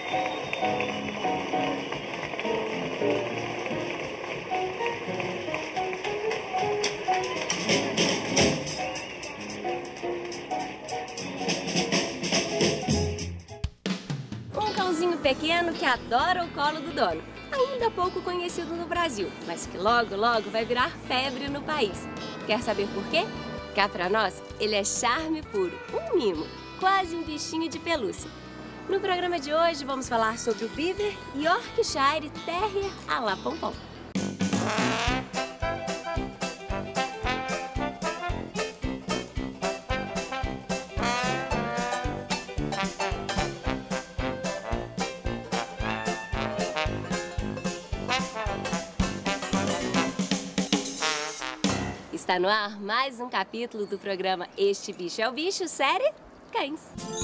Um cãozinho pequeno que adora o colo do dono. Ainda pouco conhecido no Brasil, mas que logo, logo vai virar febre no país. Quer saber por quê? Cá pra nós, ele é charme puro, um mimo, quase um bichinho de pelúcia. No programa de hoje, vamos falar sobre o Beaver Yorkshire Terrier à la Pompom. Está no ar mais um capítulo do programa Este Bicho é o Bicho, série Cães.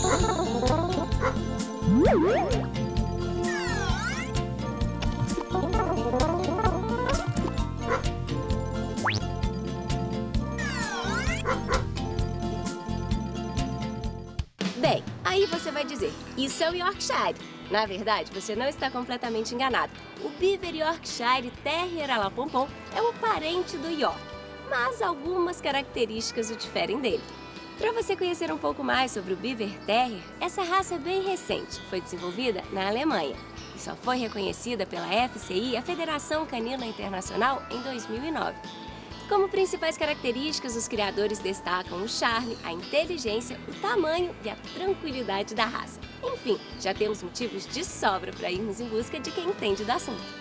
Bem, aí você vai dizer, isso é o Yorkshire. Na verdade, você não está completamente enganado. O Beaver Yorkshire Terrier à la Pompom é o parente do York, mas algumas características o diferem dele. Para você conhecer um pouco mais sobre o Beaver Terrier, essa raça é bem recente, foi desenvolvida na Alemanha e só foi reconhecida pela FCI, a Federação Canina Internacional, em 2009. Como principais características, os criadores destacam o charme, a inteligência, o tamanho e a tranquilidade da raça. Enfim, já temos motivos de sobra para irmos em busca de quem entende do assunto.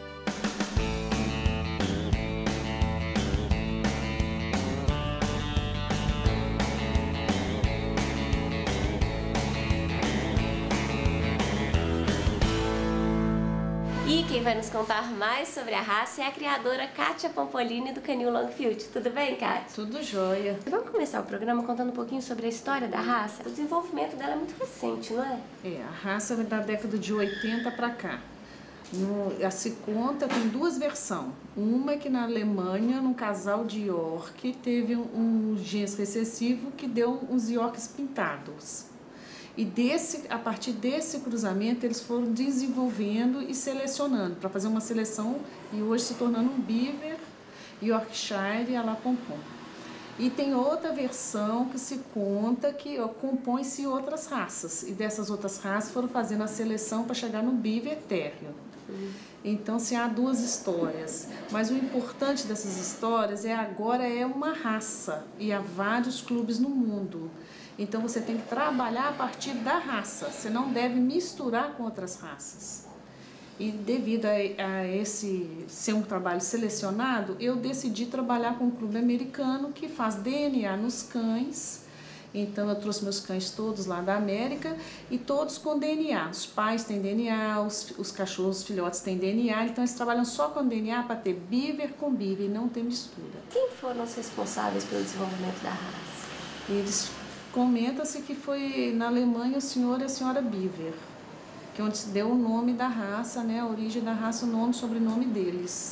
E quem vai nos contar mais sobre a raça é a criadora Kátia Pompolini do Canil Longfield. Tudo bem, Kátia? Tudo jóia. Vamos começar o programa contando um pouquinho sobre a história da raça? O desenvolvimento dela é muito recente, não é? A raça é da década de 80 para cá. Se conta, tem duas versões. Uma que na Alemanha, num casal de York, teve um genes recessivo que deu uns Yorks pintados. E a partir desse cruzamento, eles foram desenvolvendo e selecionando, para fazer uma seleção e hoje se tornando um Beaver Yorkshire à la Pompom. E tem outra versão que se conta que compõe-se outras raças. E dessas outras raças foram fazendo a seleção para chegar no Beaver Terrier. Então, há duas histórias. Mas o importante dessas histórias agora é uma raça e há vários clubes no mundo. Então você tem que trabalhar a partir da raça, você não deve misturar com outras raças. E devido a esse ser um trabalho selecionado, eu decidi trabalhar com um clube americano que faz DNA nos cães. Então eu trouxe meus cães todos lá da América e todos com DNA. Os pais têm DNA, os cachorros, os filhotes têm DNA, então eles trabalham só com DNA para ter Beaver com Beaver e não ter mistura. Quem foram os responsáveis pelo desenvolvimento da raça? Comenta-se que foi na Alemanha o senhor e a senhora Beaver, que é onde se deu o nome da raça, né, a origem da raça, o nome e sobrenome deles.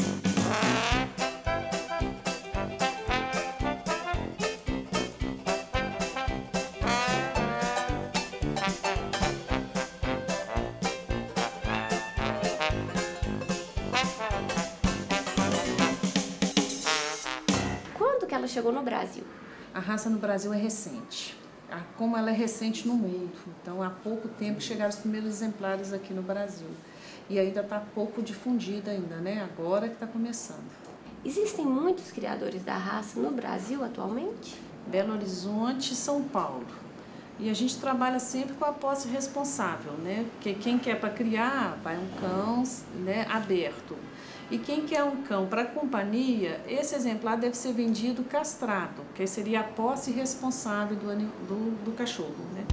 Quando que ela chegou no Brasil? A raça no Brasil é recente. Como ela é recente no mundo, então há pouco tempo chegaram os primeiros exemplares aqui no Brasil e ainda está pouco difundida ainda, né? Agora que está começando. Existem muitos criadores da raça no Brasil atualmente? Belo Horizonte e São Paulo. E a gente trabalha sempre com a posse responsável, né? Porque quem quer para criar, vai um cão, né, aberto. E quem quer um cão para companhia, esse exemplar deve ser vendido castrado, que seria a posse responsável do cachorro, né?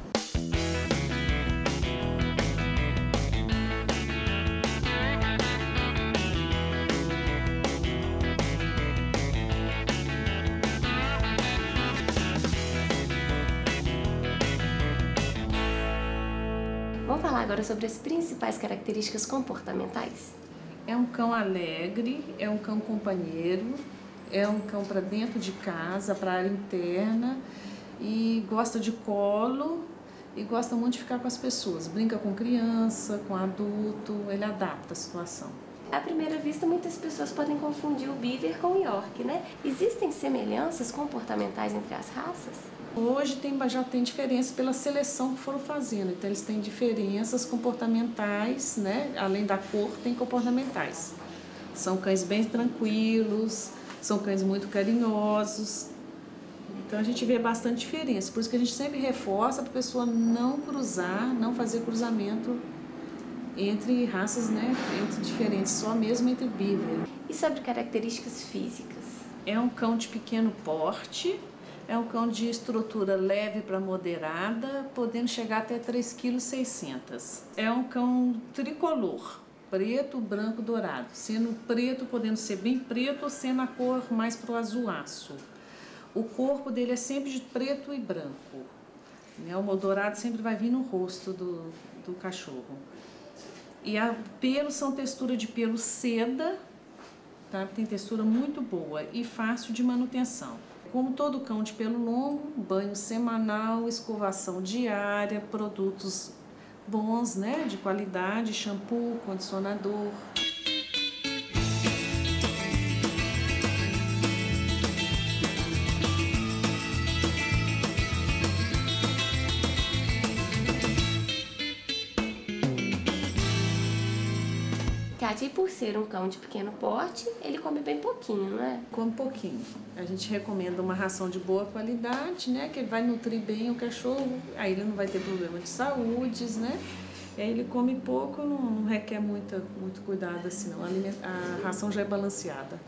Vamos falar agora sobre as principais características comportamentais? É um cão alegre, é um cão companheiro, é um cão para dentro de casa, para a área interna, e gosta de colo e gosta muito de ficar com as pessoas. Brinca com criança, com adulto, ele adapta a situação. À primeira vista, muitas pessoas podem confundir o Beaver com o York, né? Existem semelhanças comportamentais entre as raças? Hoje já tem diferença pela seleção que foram fazendo, então eles têm diferenças comportamentais, né? Além da cor, tem comportamentais. São cães bem tranquilos, são cães muito carinhosos, então a gente vê bastante diferença, por isso que a gente sempre reforça para a pessoa não cruzar, não fazer cruzamento entre raças, né? Entre diferentes, só mesmo entre Beaver. E sobre características físicas? É um cão de pequeno porte. É um cão de estrutura leve para moderada, podendo chegar até 3,6 kg. É um cão tricolor, preto, branco, dourado. Sendo preto, podendo ser bem preto ou sendo a cor mais pro azulaço. O corpo dele é sempre de preto e branco. O dourado sempre vai vir no rosto do cachorro. E pelos são textura de pelo seda, tá? Tem textura muito boa e fácil de manutenção. Como todo cão de pelo longo, banho semanal, escovação diária, produtos bons, né, de qualidade, shampoo, condicionador. Kátia, e por ser um cão de pequeno porte, ele come bem pouquinho, não é? Come pouquinho. A gente recomenda uma ração de boa qualidade, né? Que ele vai nutrir bem o cachorro, aí ele não vai ter problema de saúde, né? E aí ele come pouco, não requer muito cuidado assim, não. A ração já é balanceada.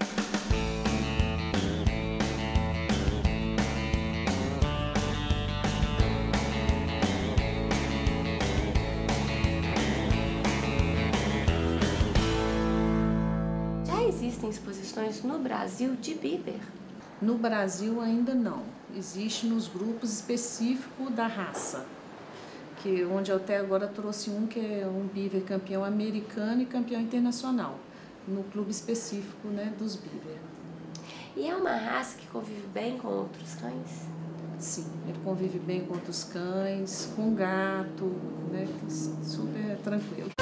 Existem exposições no Brasil de Beaver? No Brasil ainda não. Existe nos grupos específicos da raça, onde eu até agora trouxe um que é um Beaver campeão americano e campeão internacional, no clube específico, né, dos Beaver. E é uma raça que convive bem com outros cães? Sim, ele convive bem com outros cães, com gato, né, super tranquilo.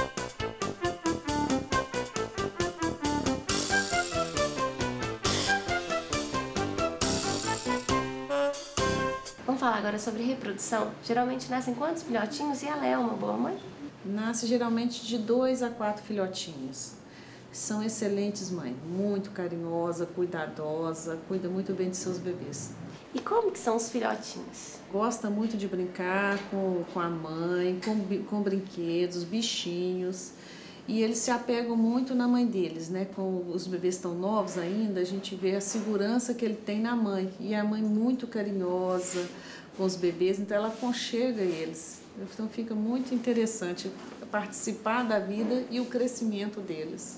Vamos falar agora sobre reprodução. Geralmente nascem quantos filhotinhos e ela é uma boa mãe? Nasce geralmente de 2 a 4 filhotinhos. São excelentes mães, muito carinhosa, cuidadosa, cuida muito bem de seus bebês. E como que são os filhotinhos? Gosta muito de brincar com a mãe, com brinquedos, bichinhos. E eles se apegam muito na mãe deles, né? Com os bebês tão novos ainda, a gente vê a segurança que ele tem na mãe. E a mãe muito carinhosa com os bebês, então ela aconchega eles. Então fica muito interessante participar da vida e o crescimento deles.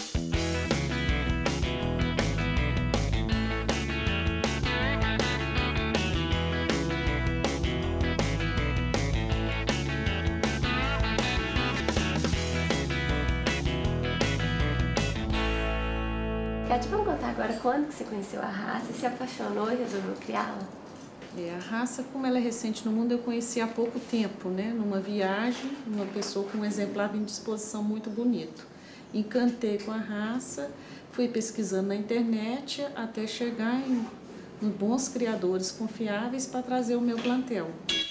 Kátia, vamos contar agora quando que você conheceu a raça, se apaixonou e resolveu criá-la? A raça, como ela é recente no mundo, eu conheci há pouco tempo, né? Numa viagem, uma pessoa com um exemplar em disposição muito bonito. Encantei com a raça, fui pesquisando na internet até chegar em bons criadores confiáveis para trazer o meu plantel.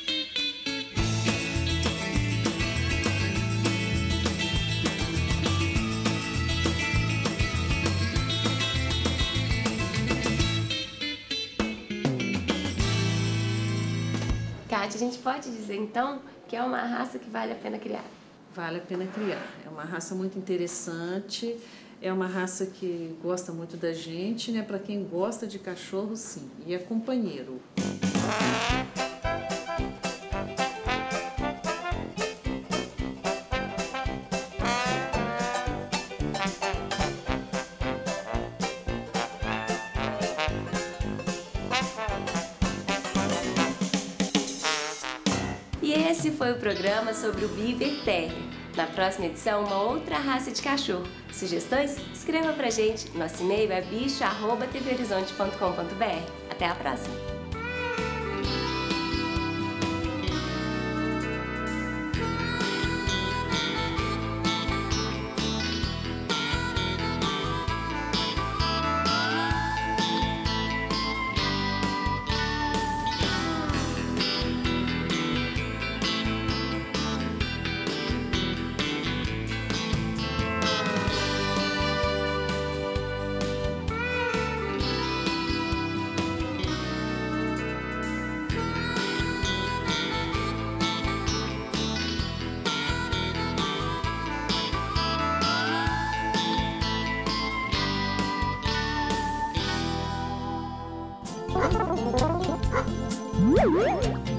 Kátia, a gente pode dizer então que é uma raça que vale a pena criar? Vale a pena criar. É uma raça muito interessante, é uma raça que gosta muito da gente, né? Para quem gosta de cachorro, sim, e é companheiro. E esse foi o programa sobre o Beaver Terrier. Na próxima edição, uma outra raça de cachorro. Sugestões? Escreva pra gente. Nosso e-mail é bicho@tvhorizonte.com.br. Até a próxima! Tchau!